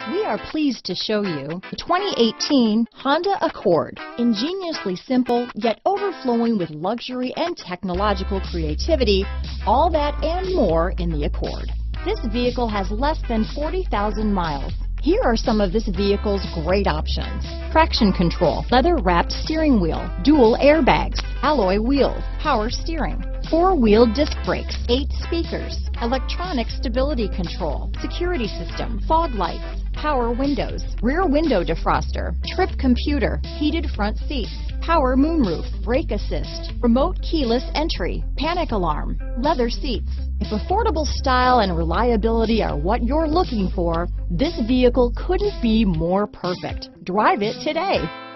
We are pleased to show you the 2018 Honda Accord. Ingeniously simple, yet overflowing with luxury and technological creativity, all that and more in the Accord. This vehicle has less than 40,000 miles. Here are some of this vehicle's great options: traction control, leather-wrapped steering wheel, dual airbags, alloy wheels, power steering, four-wheel disc brakes, 8 speakers, electronic stability control, security system, fog lights, power windows, rear window defroster, trip computer, heated front seats, power moonroof, brake assist, remote keyless entry, panic alarm, leather seats. If affordable style and reliability are what you're looking for, this vehicle couldn't be more perfect. Drive it today.